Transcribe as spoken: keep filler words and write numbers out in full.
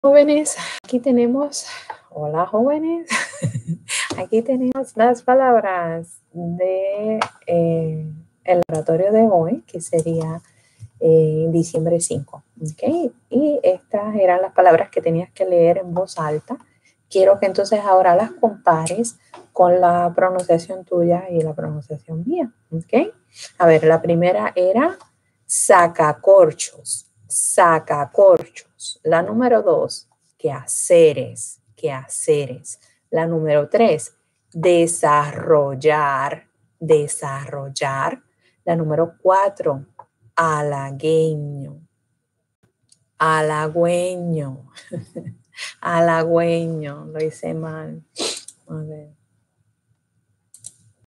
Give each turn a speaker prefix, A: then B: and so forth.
A: Jóvenes, aquí tenemos, hola jóvenes, aquí tenemos las palabras de eh, el oratorio de hoy, que sería eh, diciembre cinco, ¿ok? Y estas eran las palabras que tenías que leer en voz alta. Quiero que entonces ahora las compares con la pronunciación tuya y la pronunciación mía, ¿ok? A ver, la primera era sacacorchos, sacacorchos. La número dos, quehaceres, quehaceres. La número tres, desarrollar, desarrollar. La número cuatro, halagueño, halagüeño, halagüeño, lo hice mal. A ver.